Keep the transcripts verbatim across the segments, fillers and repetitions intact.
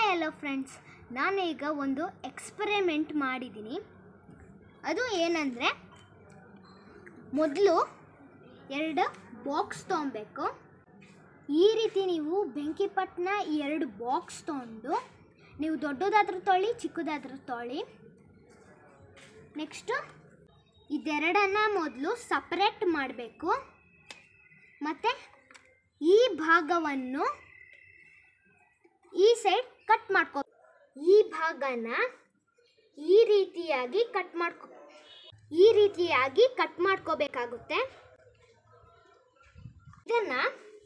Hello friends, ನಾನೀಗ ಒಂದು experiment ಮಾಡಿದ್ದೀನಿ. ಅದು ಏನಂದರೆ, ಮೊದಲು ಎರಡು ಬಾಕ್ಸ್ ತೊಗೊಬೇಕು. ಈ ರೀತಿ ನೀವು ಬೆಂಕಿಪಟ್ಟಣ ಈ ಎರಡು ಬಾಕ್ಸ್ ತೊಗೊಂಡು, ನೀವು ದೊಡ್ಡದಾದ್ರೂ ತೊಗೊಳ್ಳಿ, ಚಿಕ್ಕದಾದ್ರೂ ತೊಗೊಳ್ಳಿ. ನೆಕ್ಸ್ಟು ಇದೆರಡನ್ನು ಮೊದಲು ಸಪ್ರೇಟ್ ಮಾಡಬೇಕು. ಮತ್ತು ಈ ಭಾಗವನ್ನು ಈ ಸೈಡ್ ಕಟ್ ಮಾಡ್ಕೋ ಈ ಭಾಗನ ಈ ರೀತಿಯಾಗಿ ಕಟ್ ಮಾಡ್ಕೊ ಈ ರೀತಿಯಾಗಿ ಕಟ್ ಮಾಡ್ಕೋಬೇಕಾಗುತ್ತೆ. ಇದನ್ನು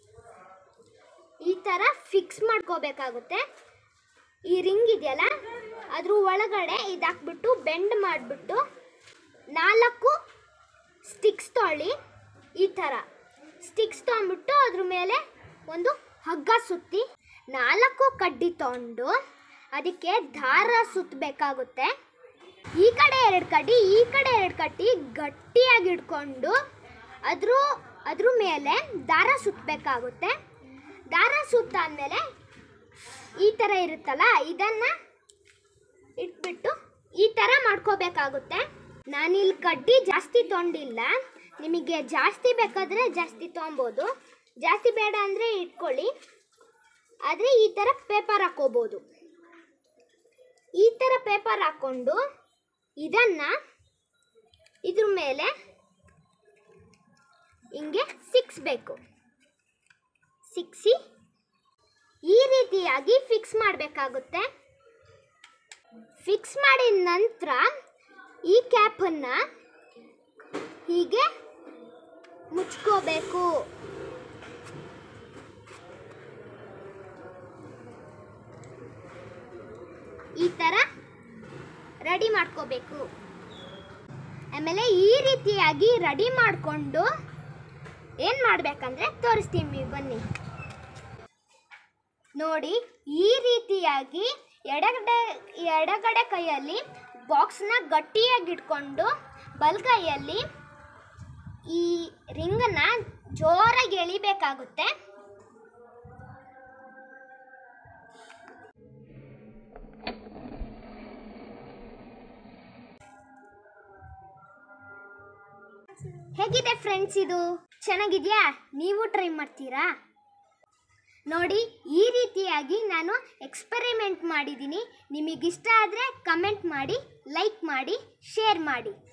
ಈ ಥರ ಫಿಕ್ಸ್ ಮಾಡ್ಕೋಬೇಕಾಗುತ್ತೆ. ಈ ರಿಂಗ್ ಇದೆಯಲ್ಲ, ಅದ್ರ ಒಳಗಡೆ ಇದಾಕ್ಬಿಟ್ಟು ಬೆಂಡ್ ಮಾಡಿಬಿಟ್ಟು ನಾಲ್ಕು ಸ್ಟಿಕ್ಸ್ ತೊಗೊಳ್ಳಿ. ಈ ಥರ ಸ್ಟಿಕ್ಸ್ ತೊಗೊಂಡ್ಬಿಟ್ಟು ಅದ್ರ ಮೇಲೆ ಒಂದು ಹಗ್ಗ ಸುತ್ತಿ, ನಾಲ್ಕು ಕಡ್ಡಿ ತೊಗೊಂಡು ಅದಕ್ಕೆ ದಾರ ಸುತ್ತಬೇಕಾಗುತ್ತೆ. ಈ ಕಡೆ ಎರಡು ಕಡ್ಡಿ, ಈ ಕಡೆ ಎರಡು ಕಡ್ಡಿ ಗಟ್ಟಿಯಾಗಿ ಇಟ್ಕೊಂಡು ಅದ್ರ ಅದ್ರ ಮೇಲೆ ದಾರ ಸುತ್ತಬೇಕಾಗುತ್ತೆ. ದಾರ ಸುತ್ತಾದ್ಮೇಲೆ ಈ ಥರ ಇರುತ್ತಲ್ಲ, ಇದನ್ನು ಇಟ್ಬಿಟ್ಟು ಈ ಥರ ಮಾಡ್ಕೋಬೇಕಾಗುತ್ತೆ. ನಾನಿಲ್ಲಿ ಕಡ್ಡಿ ಜಾಸ್ತಿ ತೊಗೊಂಡಿಲ್ಲ, ನಿಮಗೆ ಜಾಸ್ತಿ ಬೇಕಾದರೆ ಜಾಸ್ತಿ ತೊಗೊಬೋದು, ಜಾಸ್ತಿ ಬೇಡ ಅಂದರೆ ಇಟ್ಕೊಳ್ಳಿ. ಆದರೆ ಈ ಥರ ಪೇಪರ್ ಹಾಕೋಬೋದು. ಈ ಥರ ಪೇಪರ್ ಹಾಕ್ಕೊಂಡು ಇದನ್ನು ಇದ್ರ ಮೇಲೆ ಹಿಂಗೆ ಸಿಕ್ಸ್ಬೇಕು. ಸಿಕ್ಸಿ ಈ ರೀತಿಯಾಗಿ ಫಿಕ್ಸ್ ಮಾಡಬೇಕಾಗುತ್ತೆ. ಫಿಕ್ಸ್ ಮಾಡಿದ ನಂತರ ಈ ಕ್ಯಾಪನ್ನು ಹೀಗೆ ಮುಚ್ಕೋಬೇಕು. ಈ ಥರ ರೆಡಿ ಮಾಡ್ಕೋಬೇಕು. ಆಮೇಲೆ ಈ ರೀತಿಯಾಗಿ ರೆಡಿ ಮಾಡಿಕೊಂಡು ಏನು ಮಾಡಬೇಕಂದ್ರೆ ತೋರಿಸ್ತೀನಿ, ಬನ್ನಿ ನೋಡಿ. ಈ ರೀತಿಯಾಗಿ ಎಡಗಡೆ ಎಡಗಡೆ ಕೈಯಲ್ಲಿ ಬಾಕ್ಸ್ನ ಗಟ್ಟಿಯಾಗಿ ಇಟ್ಕೊಂಡು ಬಲಗೈಯಲ್ಲಿ ಈ ರಿಂಗನ್ನು ಜೋರಾಗಿ ಎಳಿಬೇಕಾಗುತ್ತೆ. ಹೇಗಿದೆ ಫ್ರೆಂಡ್ಸ್? ಇದು ಚೆನ್ನಾಗಿದೆಯಾ? ನೀವು ಟ್ರೈ ಮಾಡ್ತೀರಾ? ನೋಡಿ, ಈ ರೀತಿಯಾಗಿ ನಾನು ಎಕ್ಸ್ಪೆರಿಮೆಂಟ್ ಮಾಡಿದ್ದೀನಿ. ನಿಮಗಿಷ್ಟ ಆದರೆ ಕಮೆಂಟ್ ಮಾಡಿ, ಲೈಕ್ ಮಾಡಿ, ಶೇರ್ ಮಾಡಿ.